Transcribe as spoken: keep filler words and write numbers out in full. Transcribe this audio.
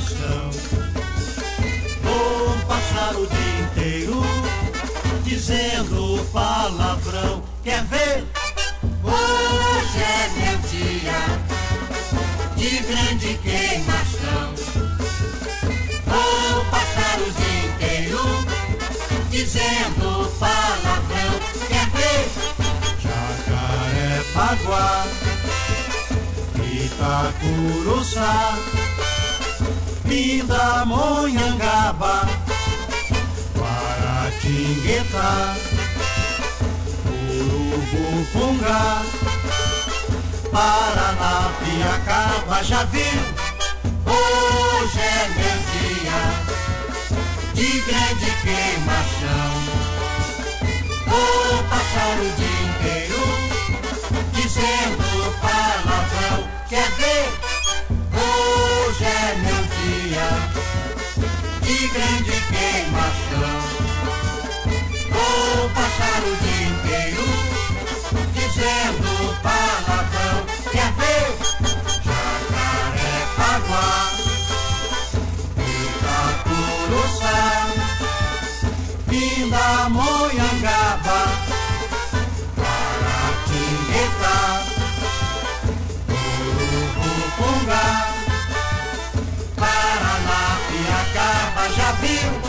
queimação. Vou passar o dia inteiro dizendo palavrão. Quer ver? Hoje é meu dia de grande queimação. Vou passar o dia inteiro dizendo palavrão. Quer ver? Jacarepaguá, Itacuruçá, Pindamonhangaba, Guaratinguetá, Urubupungá, Paranapiacaba. Já viu? Hoje é meu dia de grande queimação. Vou passar o dia inteiro dizendo palavrão. Quer ver? Hoje é meu dia de grande queimação. Vou passar o dia inteiro dizendo palavrão. Quer ver? Jacarepaguá, Itacuruçá, Pindamonhangaba, Guaratinguetá, Urubupungá, Paranapiacaba. Já viu?